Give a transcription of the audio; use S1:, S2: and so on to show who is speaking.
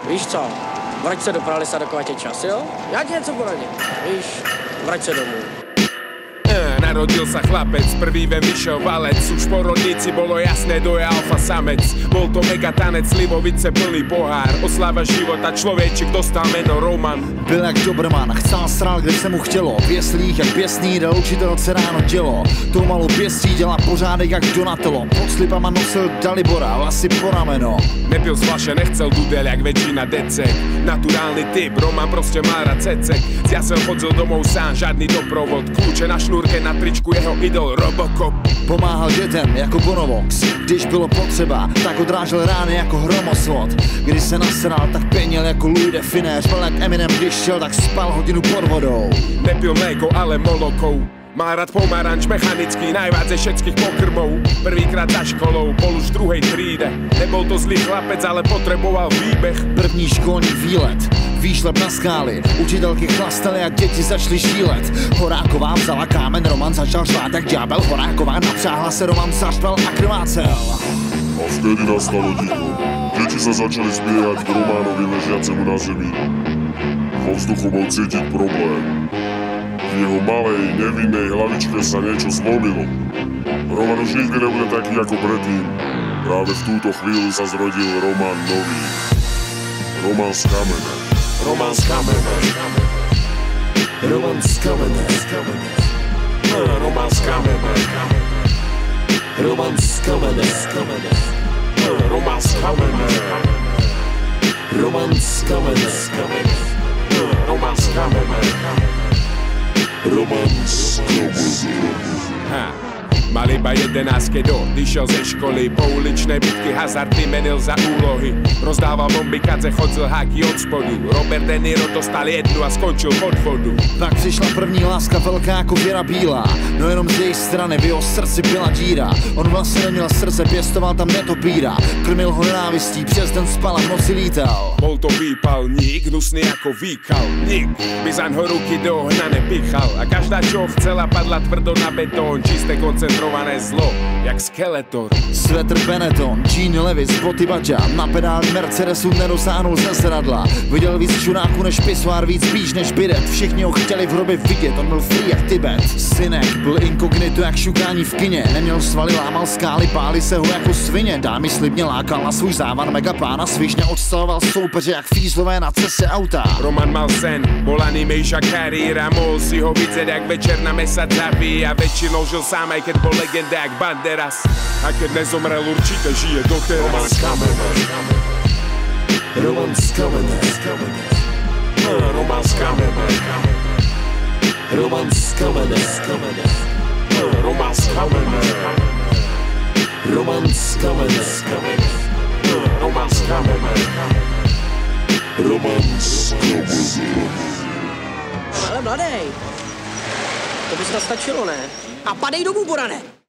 S1: Víš co, vrať se do Pralesa, dokovat je čas, jo? Já ti něco poradím, víš, vrať se domů.
S2: Narodil sa chlapec, prvý ven vyšiel valec. Už po rodnici bolo jasné, kto je alfa samec. Bol to mega tanec, slivovice plný pohár. Oslava života, člověček dostal jméno Roman.
S3: Byl jak Dobrman, chcel srát, kde se mu chtělo. V jeslích jak pěsný, dal učitelce ráno dělo. Tou malou pěstí dělá pořádek jak Donatello. Pod slipama nosil Dalibora, vlasy po rameno.
S2: Nepil z flaše, nechcel dudel jak väčšina decek. Naturálny typ, Roman prostě má rád cecek. Z jasel chodil domov sám, žádný doprovod. Kľúče na šnúrke, na tričku jeho idol Robocop.
S3: Pomáhal dětem jako Bonovox, když bylo potřeba, tak odrážel rány jako hromosvod. Když se nasral, tak pěnil jako Louis de Finéř. Byl jak Eminem, když šel, tak spal hodinu pod vodou.
S2: Nepil mléko, ale molokou. Mal rád pomaranč, mechanický, najviac ze všetkých pokrmov. Prvýkrát za školou, bol už v druhej tríde. Nebol to zlý chlapec, ale potreboval výbeh.
S3: První školní výlet, výšlep na skály. Učitelky chlastali a děti začaly šílet. Horáková vzala kámen, Roman začal řvát jak ďábel. Horáková napřáhla se, Roman zaštval a krvácel.
S4: A vtedy nastalo ticho. Deti sa začali zbiehať k Románovi ležiacemu na zemi. Vo vzduchu bol cítiť problém. V jeho malej, nevinnej hlavičke sa niečo zlomilo. Roman už nikdy nebude taký ako predtým. Práve v túto chvíľu sa zrodil Roman nový. Roman z kamene.
S2: Roman z kamene.
S3: Roman z kamene.
S2: Roman z kamene.
S3: Roman z kamene.
S2: Roman z kamene.
S3: Roman z kamene.
S2: Roman z kamene.
S3: Roman z
S2: Ha. Mal iba 11, keď odišiel ze školy. Po uličnej bitky hazard vymenil za úlohy. Rozdával bomby, kadze chodil háky od spodu. Robert De Niro dostal jednu a skončil pod vodu.
S3: Tak přišla první láska velká jako Věra Bílá. No jenom z její strany v jeho srdci byla díra. On vlastně neměl srdce, pěstoval tam netopíra. Krmil ho nenávistí, přes den spal a v noci lítal.
S2: Bol to výpalník, hnusný ako výkal. Nik by zaň ho ruky do ohňa nepichal. A každá, čo chcela, padla tvrdo na betón. Čisté koncentrované zlo, jak Skeletor.
S3: Svetr Benetton, Jean Levis, boty Baťa. Na pedáli Mercedesu nedosáhnul ze sedadla. Viděl víc čuráku než pisoár, víc spíš než bidet. Všichni ho chtěli v hrobě vidět, on byl free jak Tibet. Synek byl inkognito jak šukání v kině. Neměl svaly, lámal skály, páli se ho jako svině. Dámy slibně lákal na svůj závan, megapána svižně odstavoval soupeře jak fízlové na cestě auta.
S2: Roman mal sen, bol animejša kariéra. Mohol si ho vidieť, jak večer na mesa zaví. A väčšinou žil sám, aj keď bol legenda jak Banderas. A keď nezomrel, určite žije doteraz.
S3: Roman z kamene. Roman z kamene.
S2: Roman z kamene.
S3: Roman z kamene.
S2: Roman z kamene.
S3: Roman z kamene.
S2: Roman z kamene.
S3: Roman z kamene.
S1: Ale mladej, to by snad stačilo, ne? A padej domů, Borane!